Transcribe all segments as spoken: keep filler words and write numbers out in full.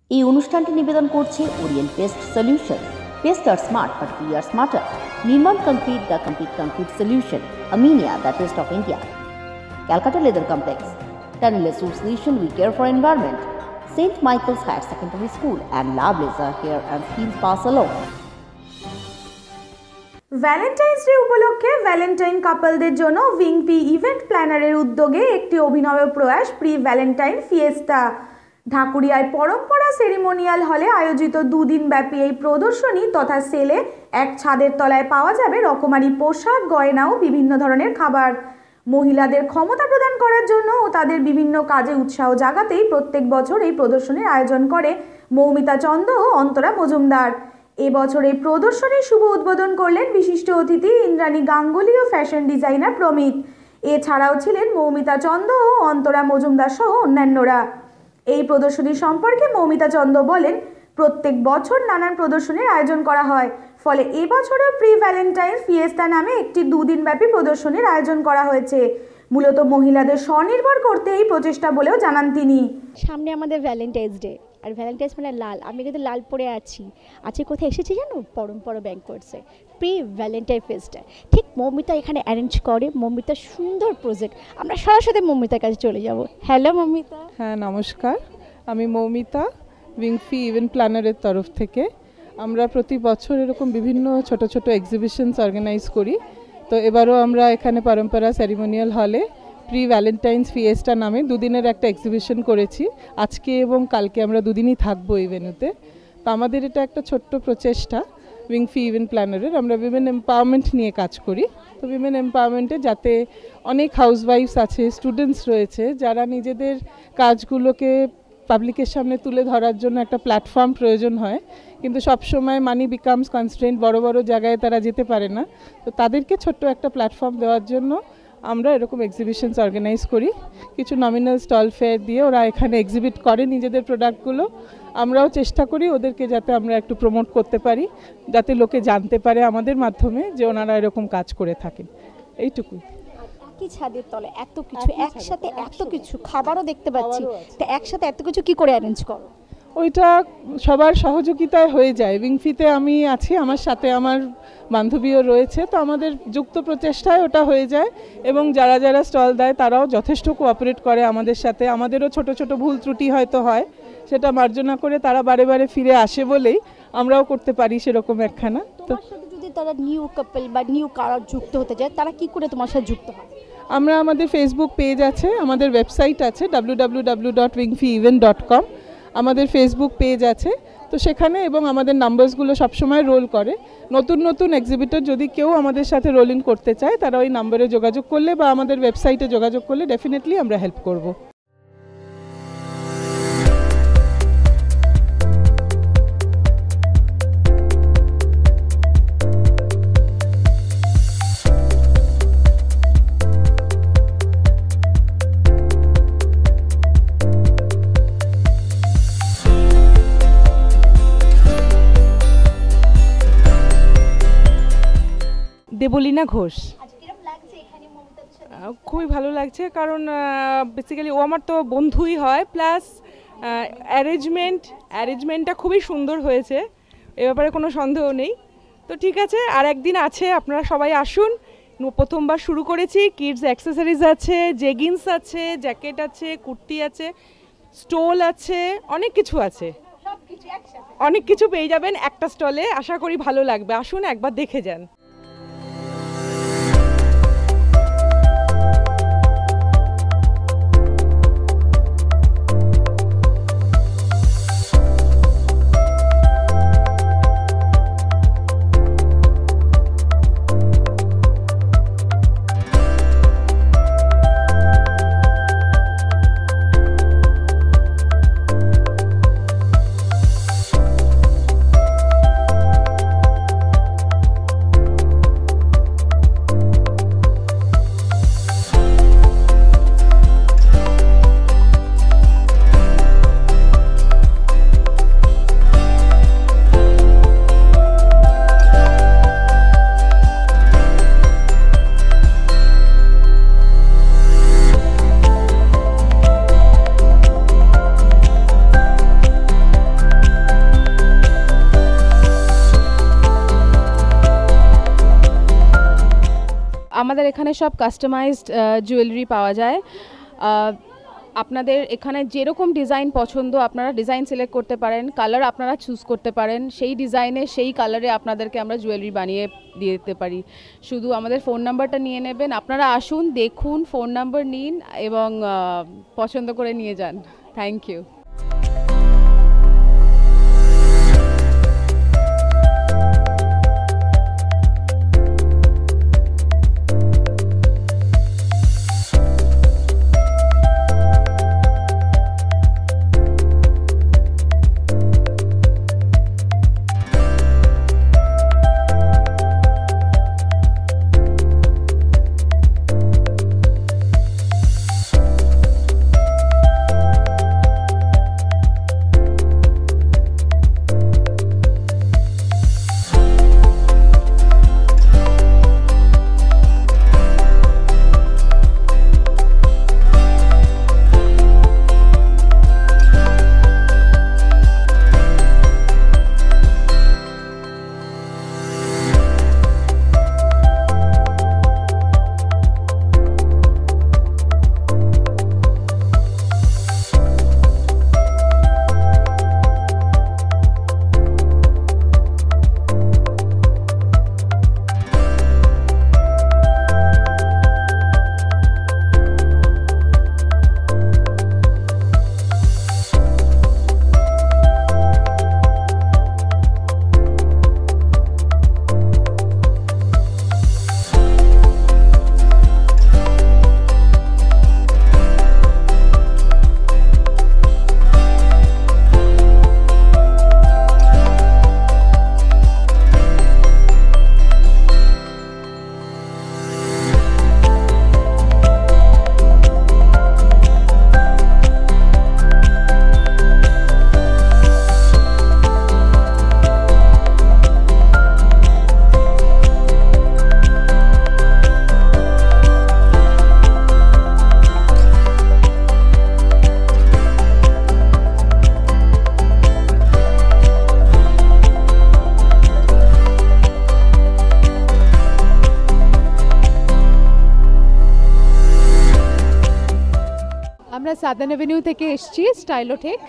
এই অনুষ্ঠানটি নিবেদন করছে Orient paste solution. Paste are smart, but we are smarter. Nirman concrete, the complete concrete solution. Aminia, the taste of India. Calcutta Leather Complex, Tunnel Association, we care for environment. Saint Michael's Higher Secondary School and La Blazer Hair and Skin Spa Salon. Valentine's day উপলক্ষে Valentine কাপলদের জন্য Wingpi event প্ল্যানারের উদ্যোগে একটি অভিনব প্রয়াস pre Valentine Fiesta. ঢাকুরিয়ায় পরম্পরা ceremonial হলে আয়োজিত দুদিন ব্যাপী এই প্রদর্শনী তথা সেলে এক ছাদের তলায় পাওয়া যাবে রকমারি পোশাক, গয়না ও বিভিন্ন ধরনের খাবার। মহিলাদের ক্ষমতা প্রদান করার জন্য ও তাদের বিভিন্ন কাজে উৎসাহ জাগাতেই প্রত্যেক বছর এই প্রদর্শনীর আয়োজন করে মৌমিতা চন্দ ও অন্তরা মজুমদার। এবছর এই প্রদর্শনীর শুভ উদ্বোধন করলেন বিশিষ্ট অতিথি ইন্দ্রাণী গাঙ্গুলি ও ফ্যাশন ডিজাইনার প্রমিত। এছাড়াও ছিলেন মৌমিতা চন্দ ও অন্তরা মজুমদার সহ অন্যান্যরা। এই প্রদর্শনী সম্পর্কে মৌমিতা চন্দ বলেন, প্রত্যেক বছর নানান প্রদর্শনীর আয়োজন করা হয়, ফলে এবছরও প্রি ভ্যালেন্টাইন ফিয়েস্তা নামে একটি দুদিন ব্যাপী প্রদর্শনীর আয়োজন করা হয়েছে। মূলত মহিলাদের স্বনির্ভর করতে এই প্রচেষ্টা বলেও জানান তিনি। সামনে আমাদের ভ্যালেন্টাইন্স ডে, আর ভ্যালেন্টাইন্স মানে লাল। আমি কিন্তু লাল পরে আছি আজকে কোথায় এসেছি জানো? পরম্পরা ব্যাংকোয়েটসে প্রি ভ্যালেন্টাইন ফেস্টে। ঠিক মৌমিতা এখানে অ্যারেঞ্জ করে। মৌমিতার সুন্দর প্রজেক্ট। আমরা সরাসরি মৌমিতার কাছে চলে যাব। হ্যালো মৌমিতা। হ্যাঁ নমস্কার, আমি মৌমিতা, উইংপি ইভেন্ট প্ল্যানারের তরফ থেকে। আমরা প্রতি বছর এরকম বিভিন্ন ছোট ছোট এক্সিবিশনস অর্গানাইজ করি। তো এবারও আমরা এখানে পরম্পরা সেরিমোনিয়াল হলে প্রি ভ্যালেন্টাইন্স ফিয়েস্টা নামে দুদিনের একটা এক্সিবিশন করেছি। আজকে এবং কালকে আমরা দুদিনই থাকবো এই ভেন্যুতে। তো আমাদের এটা একটা ছোট্ট প্রচেষ্টা উইংপি ইভেন্ট প্ল্যানারের। আমরা উইমেন এম্পাওয়ারমেন্ট নিয়ে কাজ করি। তো উইমেন এম্পাওয়ারমেন্টে যাতে অনেক হাউসওয়াইফস আছে, স্টুডেন্টস রয়েছে, যারা নিজেদের কাজগুলোকে পাবলিকের সামনে তুলে ধরার জন্য একটা প্ল্যাটফর্ম প্রয়োজন হয়, কিন্তু সবসময় মানি বিকামস কনস্ট্রেন্ট, বড় বড় জায়গায় তারা যেতে পারে না। তো তাদেরকে ছোট্ট একটা প্ল্যাটফর্ম দেওয়ার জন্য আমরা এরকম এক্সিবিশনস অর্গানাইজ করি। কিছু নমিনাল স্টল ফেয়ার দিয়ে ওরা এখানে এক্সিবিট করে নিজেদের প্রোডাক্টগুলো। আমরাও চেষ্টা করি ওদেরকে যাতে আমরা একটু প্রমোট করতে পারি, যাতে লোকে জানতে পারে আমাদের মাধ্যমে যে ওনারা এরকম কাজ করে থাকেন। এইটুকুই। কি ছাদের তলে এত কিছু একসাথে, এত কিছু খাবারও দেখতে পাচ্ছি, তো একসাথে এত কিছু কি করে অ্যারেঞ্জ করো? ওইটা সবার সহযোগিতায় হয়ে যায়। উইংপিতে আমি আছি, আমার সাথে আমার বান্ধবীও রয়েছে, তো আমাদের যুক্ত প্রচেষ্টায় ওটা হয়ে যায়। এবং যারা যারা স্টল দেয় তারাও যথেষ্ট কোঅপারেট করে আমাদের সাথে। আমাদেরও ছোট ছোট ভুল ত্রুটি হয়তো হয়, সেটা মার্জনা করে তারা বারে বারে ফিরে আসে বলেই আমরাও করতে পারি সেরকম একখানা। তো যদি তারা নিউ কাপল বা নিউ কারা যুক্ত হতে চায়, তারা কি করে তোমার সাথে যুক্ত হয়? আমরা আমাদের ফেসবুক পেজ আছে, আমাদের ওয়েবসাইট আছে W W W dot Wingpi event dot com. আমাদের ফেসবুক পেজ আছে, তো সেখানে এবং আমাদের নাম্বারসগুলো সবসময় রোল করে। নতুন নতুন এক্সিবিটর যদি কেউ আমাদের সাথে রোল ইন করতে চায়, তারা ওই নাম্বারে যোগাযোগ করলে বা আমাদের ওয়েবসাইটে যোগাযোগ করলে ডেফিনেটলি আমরা হেল্প করব। দেবলীনা ঘোষ। খুবই ভালো লাগছে, কারণ বেসিক্যালি ও আমার তো বন্ধুই হয়, প্লাস অ্যারেঞ্জমেন্ট অ্যারেঞ্জমেন্টটা খুবই সুন্দর হয়েছে, এ ব্যাপারে কোনো সন্দেহ নেই। তো ঠিক আছে, আর একদিন আছে, আপনারা সবাই আসুন। প্রথমবার শুরু করেছি। কিডস অ্যাক্সেসরিজ আছে, জেগিন্স আছে, জ্যাকেট আছে, কুর্তি আছে, স্টোল আছে, অনেক কিছু আছে। অনেক কিছু পেয়ে যাবেন একটা স্টলে। আশা করি ভালো লাগবে, আসুন একবার দেখে যান। আমাদের এখানে সব কাস্টমাইজড জুয়েলারি পাওয়া যায়। আহ, আপনাদের এখানে যেরকম ডিজাইন পছন্দ আপনারা ডিজাইন সিলেক্ট করতে পারেন, কালার আপনারা চুজ করতে পারেন, সেই ডিজাইনে সেই কালারে আপনাদেরকে আমরা জুয়েলারি বানিয়ে দিয়ে দিতে পারি। শুধু আমাদের ফোন নাম্বারটা নিয়ে নেবেন, আপনারা আসুন, দেখুন, ফোন নাম্বার নিন এবং আহ, পছন্দ করে নিয়ে যান। Thank you. আমরা সাদার্ন অ্যাভিনিউ থেকে এসেছি, স্টাইলোটেক।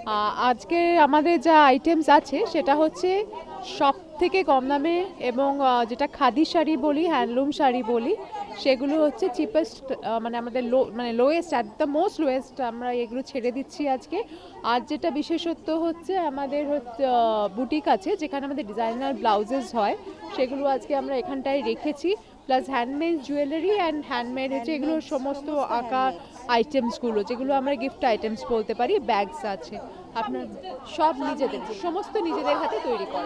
আজকে আমাদের যা আইটেমস আছে সেটা হচ্ছে সব থেকে কম দামে এবং যেটা খাদি শাড়ি বলি, হ্যান্ডলুম শাড়ি বলি, সেগুলো হচ্ছে চিপেস্ট, মানে আমাদের লো মানে lowest, at the most lowest আমরা এগুলো ছেড়ে দিচ্ছি আজকে। আর যেটা বিশেষত্ব হচ্ছে আমাদের হচ্ছে বুটিক আছে যেখানে আমাদের ডিজাইনার ব্লাউজেস হয়, সেগুলো আজকে আমরা এখানটায় রেখেছি। Plus handmade jewellery and handmade হচ্ছে এগুলো সমস্ত আঁকা আইটেমসগুলো যেগুলো আমরা গিফট আইটেমস বলতে পারি, ব্যাগস আছে আপনার সব নিজেদের, সমস্ত নিজেদের হাতে তৈরি করা,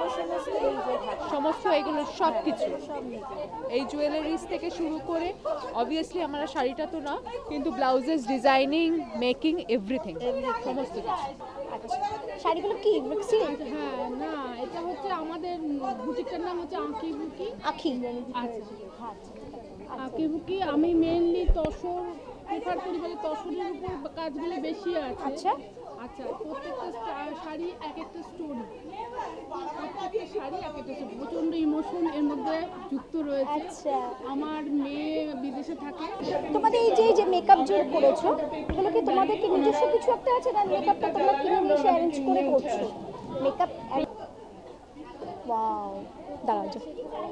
সমস্ত এগুলো সব কিছু, এই জুয়েলারিজ থেকে শুরু করে অবভিয়াসলি আমরা শাড়িটা তো না, কিন্তু ব্লাউজেস ডিজাইনিং, মেকিং, এভরিথিং, সমস্ত কিছু। শাড়িগুলো কি সিল্ক? হ্যাঁ, না, এটা হচ্ছে আমাদের বুটিকটার নাম হচ্ছে আঁকি বুকি। আঁকি, আচ্ছা, আঁকি বুকি। আমি মেইনলি তসর প্রেফার করি, বলে তসরের উপর কাজগুলো বেশি আছে। আচ্ছা আচ্ছা, প্রত্যেকটা শাড়ি এক একটা স্টোরি, প্রত্যেকটা শাড়ি এক একটা স্টোরি, প্রচণ্ড ইমোশন এর মধ্যে যুক্ত রয়েছে। আচ্ছা, আমার মেয়ে বিদেশে থাকে। তোমাদের এই যে যে মেকআপ জোর করেছো, এগুলো কি তোমাদের কি নিজস্ব কিছু একটা আছে, না মেকআপটা তোমরা কিনে নিয়ে এসে অ্যারেঞ্জ করে করছো? মেকআপ ওয়াও, দাঁড়াও যা,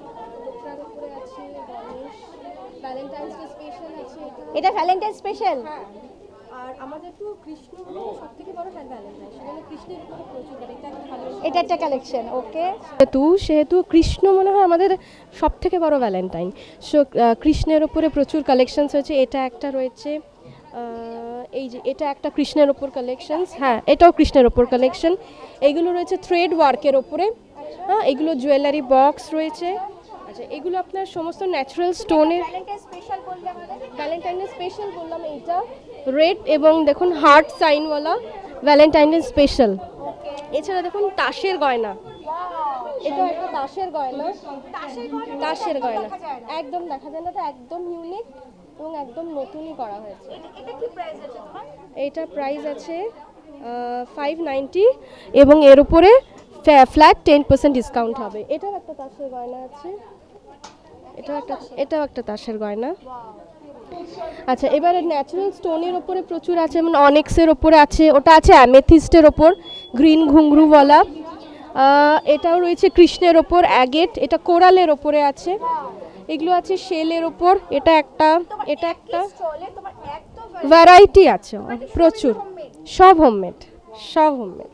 এটা ভ্যালেন্টাইন স্পেশাল। আর আমাদের তো কৃষ্ণ সবথেকে বড় ভ্যালেন্টাইন, সেখানে কৃষ্ণের উপর প্রচুর, এটা একটা ভালো, এটা একটা কালেকশন। ওকে, যেহেতু সেহেতু কৃষ্ণ মনে হয় আমাদের সব থেকে বড় ভ্যালেন্টাইন, সো কৃষ্ণের উপরে প্রচুর কালেকশনস হয়েছে। এটা একটা রয়েছে, এই যে এটা একটা কৃষ্ণের ওপর কালেকশনস, হ্যাঁ এটাও কৃষ্ণের ওপর কালেকশন। এইগুলো রয়েছে থ্রেড ওয়ার্কের ওপরে, হ্যাঁ এগুলো জুয়েলারি বক্স রয়েছে। আচ্ছা, এগুলো আপনার সমস্ত ন্যাচারাল স্টোনের। ভ্যালেন্টাইনের স্পেশাল বললাম এইটা রেড এবং দেখুন হার্ট সাইনওয়ালা ভ্যালেন্টাইনের স্পেশাল। এছাড়া দেখুন তাসের গয়না, এটা একটা তাসের গয়না, তাসের গয়না একদম দেখা যায় না, তো একদম ইউনিক এবং একদম নতুনই করা হয়েছে। এইটার প্রাইস আছে ফাইভ নাইনটি এবং এর উপরে ফ্ল্যাট টেন পার্সেন্ট ডিসকাউন্ট হবে। এটার একটা তাসের গয়না আছে, এটাও একটা এটাও একটা তাসের গয়না। আচ্ছা, এবারে ন্যাচারাল স্টোনের ওপরে প্রচুর আছে, যেমন অনেক্সের ওপরে আছে, ওটা আছে অ্যামেথিস্টের ওপর গ্রিন ঘুংরুওয়ালা। এটাও রয়েছে কৃষ্ণের ওপর অ্যাগেট, এটা কোরালের ওপরে আছে, এগুলো আছে শেলের ওপর। এটা একটা এটা একটা ভ্যারাইটি আছে প্রচুর, সব হোমমেড, সব homemade.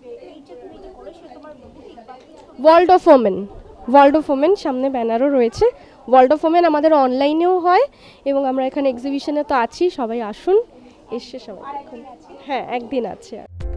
World of women, world of women সামনে ব্যানারও রয়েছে। ওয়ার্ল্ড অফ ওমেন আমাদের অনলাইনেও হয় এবং আমরা এখানে এক্সিবিশনে তো আছি, সবাই আসুন, এসে সবাই দেখুন। হ্যাঁ, একদিন আছে।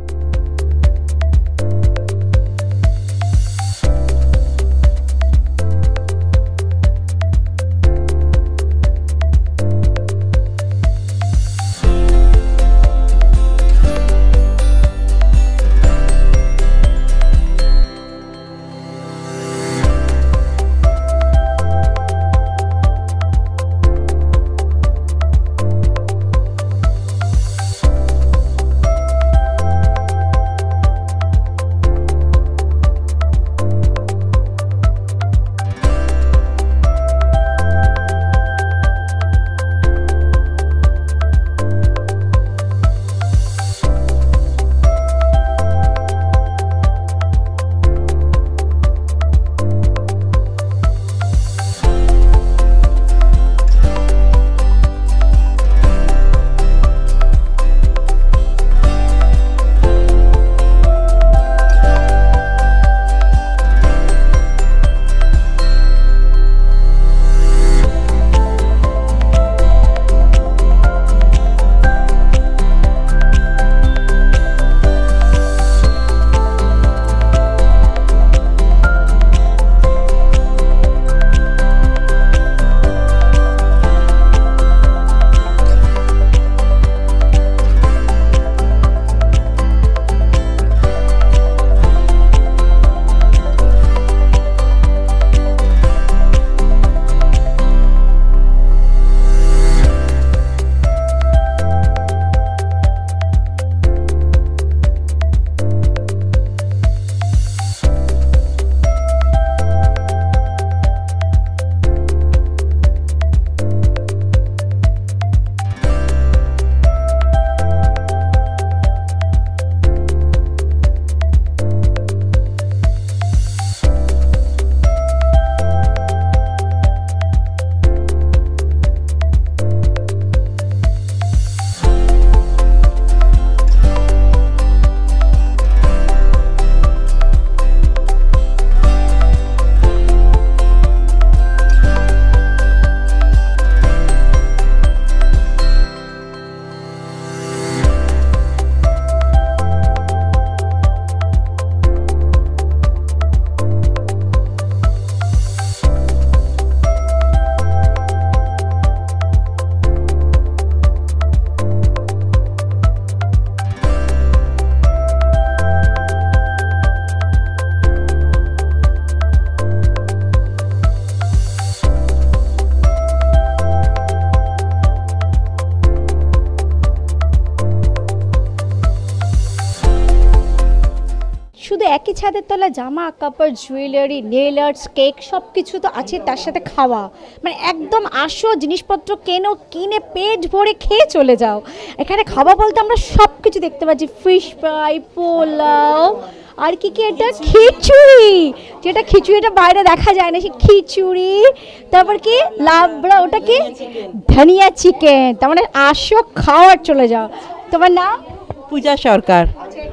শুধু একই ছাদের তলা জামা কাপড় জুয়েলারি নেল আর্টস কেক সব কিছু তো আছে, তার সাথে খাওয়া, মানে একদম আসো জিনিসপত্র কেনো, কিনে পেট ভরে খেয়ে চলে যাও। এখানে খাওয়া বলতে আমরা সব কিছু দেখতে পাচ্ছি, ফিশ ফ্রাই, পোলাও, আর কি কি এটা খিচুড়ি, যেটা খিচুড়িটা বাইরে দেখা যায় না, সেই খিচুড়ি, তারপর কি লাবড়া, ওটা কি ধনিয়া চিকেন। তার মানে আসো খাওয়ার চলে যাও। তোমার নাম? পূজা সরকার।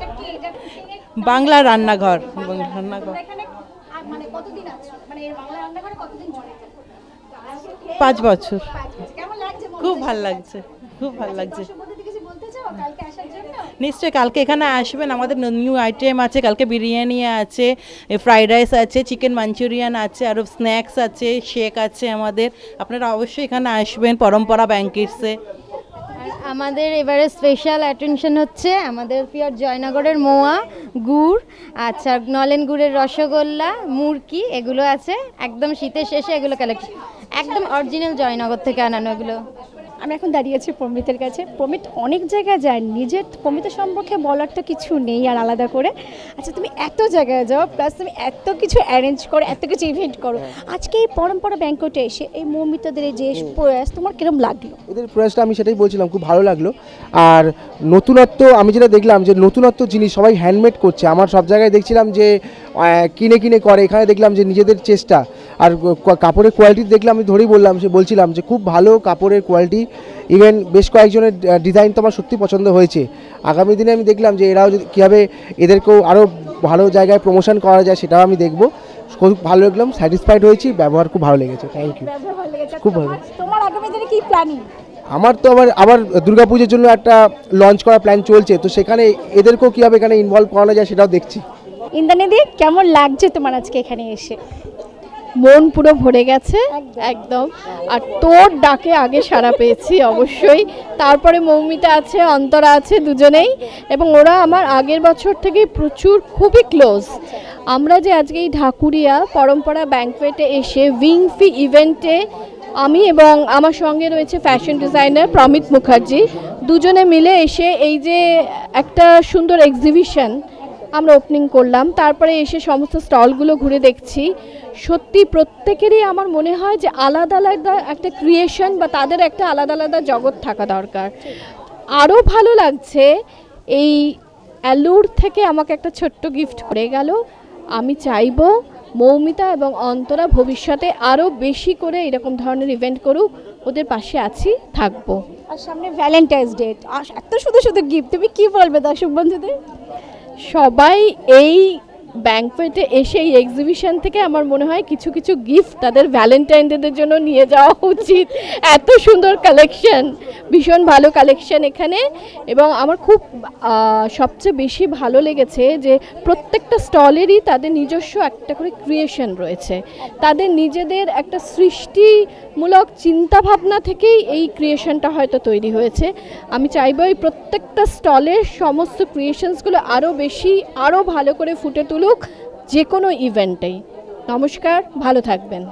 বাংলা রান্নাঘর। রান্নাঘর পাঁচ বছর। খুব ভাল লাগছে, খুব ভাল লাগছে। নিশ্চয়ই কালকে এখানে আসবেন, আমাদের নিউ আইটেম আছে, কালকে বিরিয়ানি আছে, ফ্রাইড রাইস আছে, চিকেন মাঞ্চুরিয়ান আছে, আরও স্ন্যাক্স আছে, শেক আছে আমাদের। আপনারা অবশ্যই এখানে আসবেন পরম্পরা ব্যাংকিটসে। আমাদের এবারে স্পেশাল অ্যাটেনশন হচ্ছে আমাদের পিওর জয়নগরের মোয়া গুড়, আচ্ছা নলেন গুড়ের রসগোল্লা, মুরকি, এগুলো আছে। একদম শীতের শেষে এগুলো কালেক্ট, একদম অরিজিনাল জয়নগর থেকে আনানো এগুলো। আমি এখন দাঁড়িয়েছি প্রমিতের কাছে। প্রমিত অনেক জায়গায় যায়, নিজের প্রমিতের সম্পর্কে বলার তো কিছু নেই আর আলাদা করে। আচ্ছা তুমি এত জায়গায় যাও, প্লাস তুমি এত কিছু অ্যারেঞ্জ করো, এত কিছু ইভেন্ট করো, আজকে এই পরম্পরা ব্যাংকোয়েটে এসে এই মৌমিতাদের এই যে প্রয়াস তোমার কিরকম লাগলো? এদের প্রয়াসটা আমি সেটাই বলছিলাম, খুব ভালো লাগলো। আর নতুনত্ব আমি যেটা দেখলাম যে নতুনত্ব জিনিস সবাই হ্যান্ডমেড করছে। আমার সব জায়গায় দেখছিলাম যে কিনে কিনে করে, এখানে দেখলাম যে নিজেদের চেষ্টা। আর কাপড়ের কোয়ালিটি দেখলাম, আমি ধরেই বললাম সে বলছিলাম যে খুব ভালো কাপড়ের কোয়ালিটি। ইভেন বেশ কয়েকজনের ডিজাইন তো আমার সত্যি পছন্দ হয়েছে। আগামী দিনে আমি দেখলাম যে এরাও যদি কীভাবে এদেরকেও আরও ভালো জায়গায় প্রমোশন করা যায় সেটাও আমি দেখব। খুব ভালো লাগলাম, স্যাটিসফাইড হয়েছি, ব্যবহার খুব ভালো লেগেছে। থ্যাংক ইউ, খুব ভালো। তোমার আগামী দিনে কি প্ল্যানিং? আমার তো আবার আবার দুর্গাপুজোর জন্য একটা লঞ্চ করার প্ল্যান চলছে, তো সেখানে এদেরকেও কীভাবে এখানে ইনভলভ করানো যায় সেটাও দেখছি। ইন্দ্রাণীদি কেমন লাগছে তোমার আজকে এখানে এসে? মন পুরো ভরে গেছে একদম। আর তোর ডাকে আগে সাড়া পেয়েছি অবশ্যই, তারপরে মৌমিতা আছে, অন্তরা আছে, দুজনেই। এবং ওরা আমার আগের বছর থেকে প্রচুর খুবই ক্লোজ। আমরা যে আজকে এই ঢাকুরিয়া পরম্পরা ব্যাংকোয়েটে এসে উইংফি ইভেন্টে আমি এবং আমার সঙ্গে রয়েছে ফ্যাশন ডিজাইনার প্রমিত মুখার্জি, দুজনে মিলে এসে এই যে একটা সুন্দর এক্সিবিশন আমরা ওপেনিং করলাম। তারপরে এসে সমস্ত স্টলগুলো ঘুরে দেখছি। সত্যি প্রত্যেকেরই আমার মনে হয় যে আলাদা আলাদা একটা ক্রিয়েশন বা তাদের একটা আলাদা আলাদা জগৎ থাকা দরকার। আরও ভালো লাগছে এই অ্যালুর থেকে আমাকে একটা ছোট্ট গিফট করে গেল। আমি চাইবো মৌমিতা এবং অন্তরা ভবিষ্যতে আরও বেশি করে এরকম ধরনের ইভেন্ট করুক, ওদের পাশে আছি, থাকবো। আর সামনে ভ্যালেন্টাইন্স ডে, এত শুধু শুধু গিফট, তুমি কি বলবে দর্শক বন্ধুদের? সবাই এই ব্যাংকোয়েটে এসে এই এক্সিবিশন থেকে আমার মনে হয় কিছু কিছু গিফট তাদের ভ্যালেন্টাইন ডেদের জন্য নিয়ে যাওয়া উচিত। এত সুন্দর কালেকশন, ভীষণ ভালো কালেকশন এখানে। এবং আমার খুব সবচেয়ে বেশি ভালো লেগেছে যে প্রত্যেকটা স্টলেরই তাদের নিজস্ব একটা করে ক্রিয়েশন রয়েছে, তাদের নিজেদের একটা সৃষ্টিমূলক চিন্তাভাবনা থেকেই এই ক্রিয়েশনটা হয়তো তৈরি হয়েছে। আমি চাইবো এই প্রত্যেকটা স্টলের সমস্ত ক্রিয়েশনসগুলো আরও বেশি আরও ভালো করে ফুটে তুলুক যে কোনো ইভেন্টেই। নমস্কার, ভালো থাকবেন।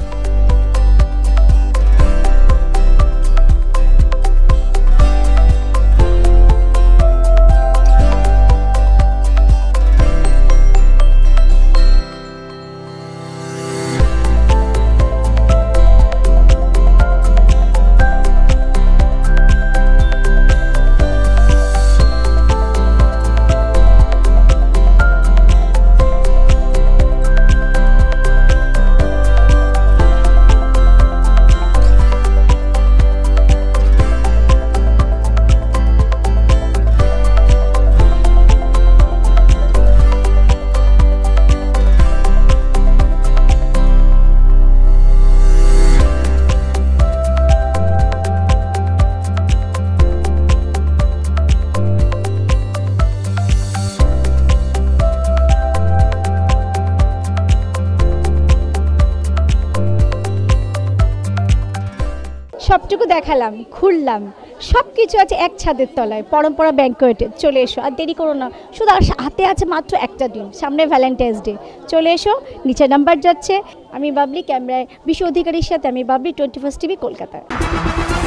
সবটুকু দেখালাম, ঘুরলাম, সব কিছু আছে এক ছাদের তলায় পরম্পরা ব্যাংকোয়েটে। চলে এসো, আর দেরি করো না, শুধু আর হাতে আছে মাত্র একটা দিন, সামনে ভ্যালেন্টাইন্স ডে। চলে এসো, নিচে নাম্বার যাচ্ছে। আমি বাবলি, ক্যামেরায় বিশ্ব অধিকারীর সাথে আমি Babli, twenty first TV, Kolkata.